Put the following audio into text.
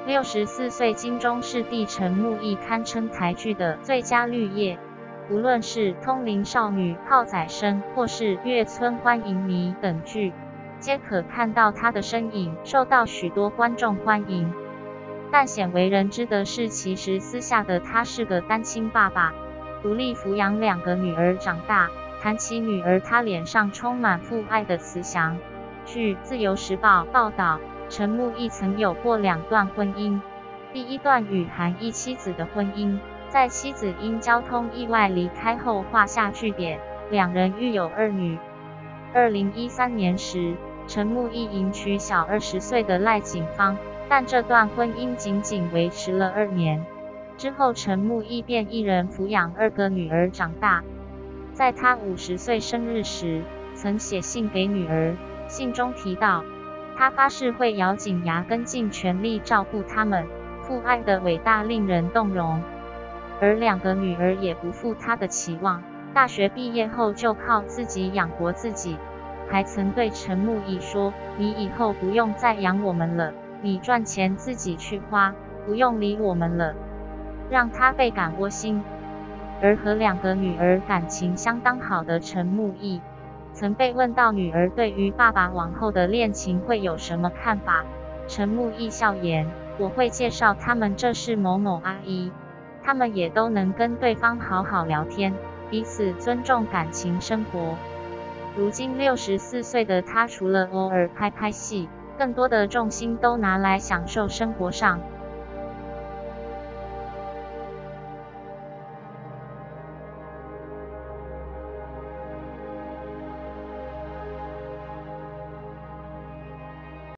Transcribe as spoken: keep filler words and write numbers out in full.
六十四岁金钟视帝陈木易堪称台剧的最佳绿叶，无论是《通灵少女》、《炮仔声》或是《月村欢迎你》等剧，皆可看到她的身影，受到许多观众欢迎。但鲜为人知的是，其实私下的他是个单亲爸爸，独立抚养两个女儿长大。谈起女儿，他脸上充满父爱的慈祥。据《自由时报》报道，陈木易曾有过两段婚姻，第一段与韩裔妻子的婚姻，在妻子因交通意外离开后画下句点，两人育有二女。二零一三年时，陈木易迎娶小二十岁的赖景芳，但这段婚姻仅仅维持了二年。之后，陈木易便一人抚养二个女儿长大。在他五十岁生日时，曾写信给女儿，信中提到，他发誓会咬紧牙根尽全力照顾他们，父爱的伟大令人动容。而两个女儿也不负他的期望，大学毕业后就靠自己养活自己，还曾对陈木易说，你以后不用再养我们了，你赚钱自己去花，不用理我们了，让他倍感窝心。而和两个女儿感情相当好的陈木易，曾被问到女儿对于爸爸往后的恋情会有什么看法，陈木易笑言，我会介绍他们这是某某阿姨，他们也都能跟对方好好聊天，彼此尊重感情生活。如今六十四岁的他，除了偶尔拍拍戏，更多的重心都拿来享受生活上。